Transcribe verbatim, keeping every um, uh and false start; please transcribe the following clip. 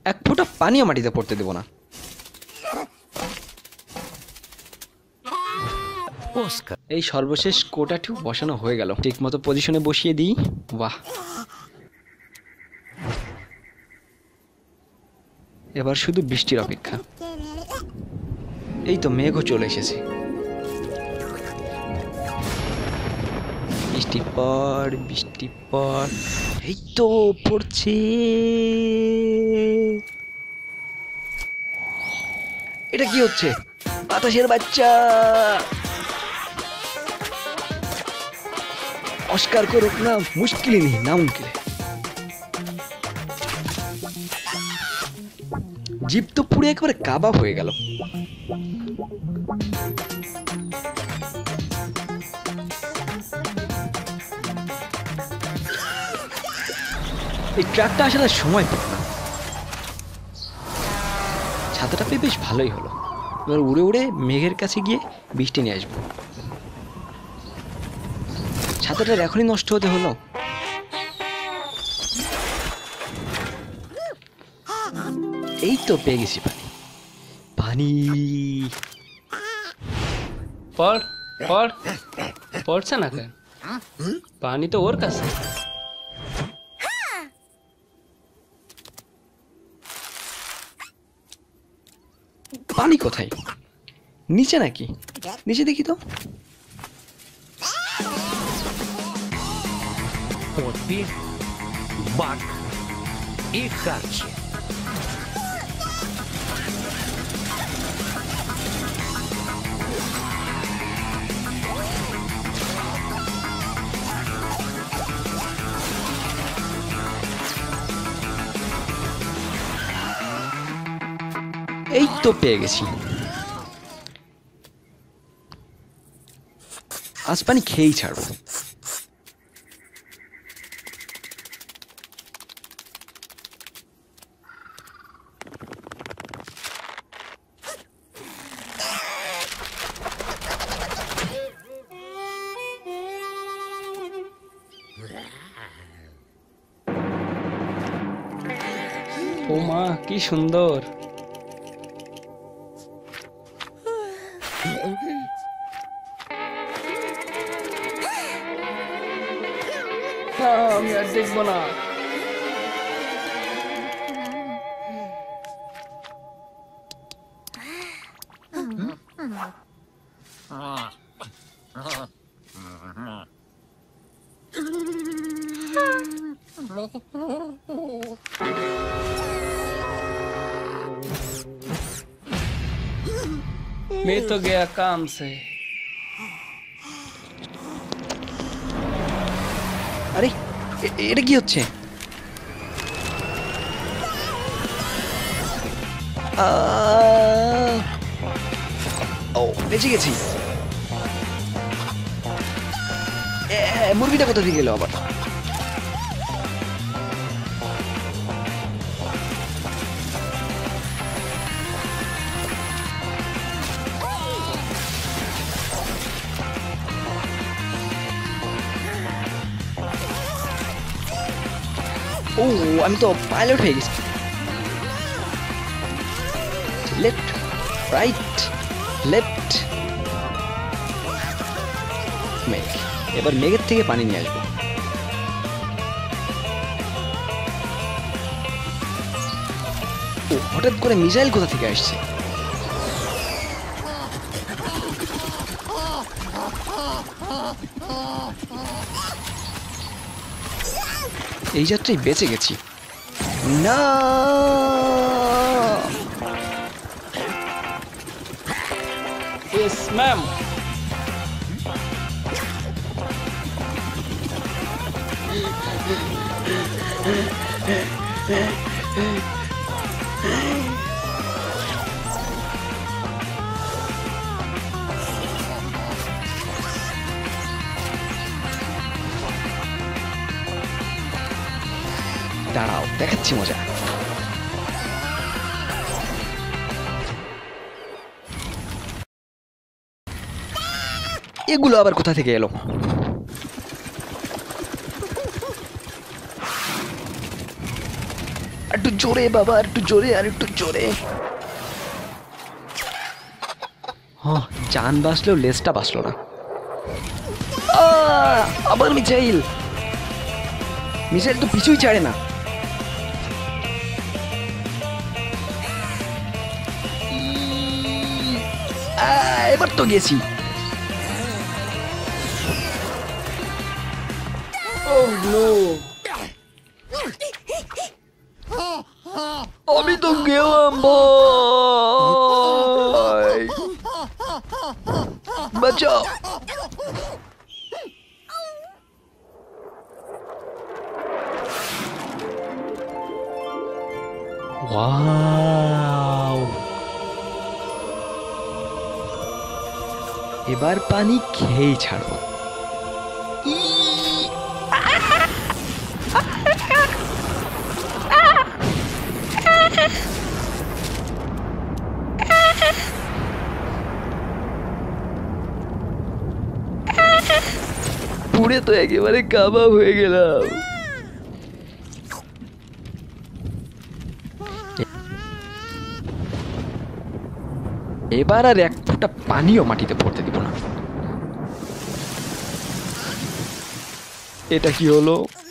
এক ফোঁটা পানিও মাটিতে পড়তে দেব না। এই সর্বশেষ কোটাটিও বসানো হয়ে গেল, ঠিক মতো পজিশনে বসিয়ে দিই। বাহ, এবার শুধু বৃষ্টির অপেক্ষা। এই তো মেঘও চলে এসেছে। বৃষ্টি পর বৃষ্টি পর, এই তো পড়ছে। এটা কি হচ্ছে? বাতাসের বাচ্চা! অস্কার করুক না মুশকিল নেই, না মুমকিন। জিপ তো পুরো একেবারে কাবাব হয়ে গেল। এই ট্রাকটা আসলে সময় পেল না। ছাতাটা পেয়ে বেশ ভালোই হলো। এবার উড়ে উড়ে মেঘের কাছে গিয়ে বৃষ্টি নিয়ে আসবো। ছাতাটার এখনই নষ্ট হতে হলো। এই তো পেয়ে গেছি পানি। পানি পড় পড় পড়ছে না কেন? পানি তো ওর কাছে। পানি কোথায়? নিচে নাকি? নিচে দেখি তো। Подпи, бак и харчи. এই তো পেয়ে গেছি। আজ পানি খেয়েই ছাড়বো। ও মা, কি সুন্দর! আমি আর দেখবো না। मैं तो गया काम से। আরে এ- এটা কি হচ্ছে? আহ! ও, বেঁচে গেছি। এ, মুরগিটা কোথা থেকে গেল আবার? ও, আমি তো পাইলট হয়ে গেছি। Left, right, left. মেঘ, এবার মেঘের থেকে পানি নিয়ে আসবো। ও, হঠাৎ করে মিসাইল কোথা থেকে আসছে? এই যাত্রায় বেঁচে গেছি। না, यस मैम। দাঁড়াও, দেখাচ্ছি মজা। এগুলো আবার কোথা থেকে এলো? একটু জোরে বাবা, একটু জোরে, আর একটু জোরে। হ্যাঁ, জান বাঁচলেও লেজটা বাঁচলো না। আহ, আবার মিসাইল। মিসাইল তো পিছুই ছাড়ে না। আহ, এবার তো গেছি। Oh no! আমি তো গেলাম ভাই, বাঁচাও। ওয়াও, এবার পানি খেয়েই ছাড়বো। পুড়ে তো একেবারে কাবাব হয়ে গেলাম। এবার আর এক ফোঁটা পানিও মাটিতে পড়তে দিব না। এটা কি হলো?